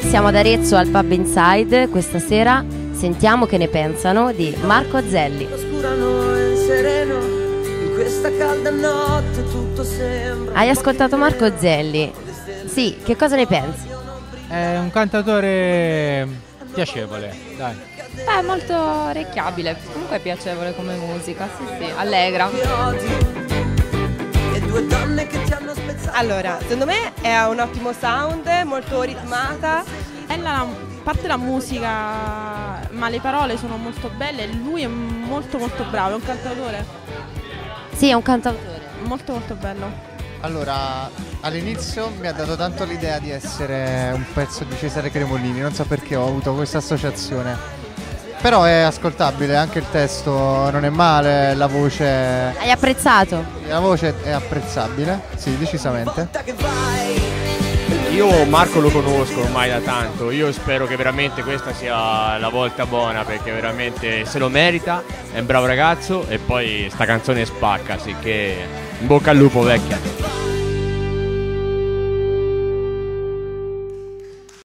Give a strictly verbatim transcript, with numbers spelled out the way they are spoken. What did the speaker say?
Siamo ad Arezzo al Pub Inside, questa sera sentiamo che ne pensano di Marco Zelli. Hai ascoltato Marco Zelli? Sì, che cosa ne pensi? È un cantatore piacevole, dai. Beh, molto orecchiabile, comunque è piacevole come musica, sì sì, allegra. Allora, secondo me è un ottimo sound, molto ritmata. È la parte la musica, ma le parole sono molto belle e lui è molto molto bravo, è un cantautore. Sì, è un cantautore. Molto molto bello. Allora, all'inizio mi ha dato tanto l'idea di essere un pezzo di Cesare Cremolini, non so perché ho avuto questa associazione. Però è ascoltabile, anche il testo non è male, la voce... Hai apprezzato? La voce è apprezzabile, sì, decisamente. Io Marco lo conosco ormai da tanto, io spero che veramente questa sia la volta buona, perché veramente se lo merita, è un bravo ragazzo e poi sta canzone spacca, sì che in bocca al lupo vecchia.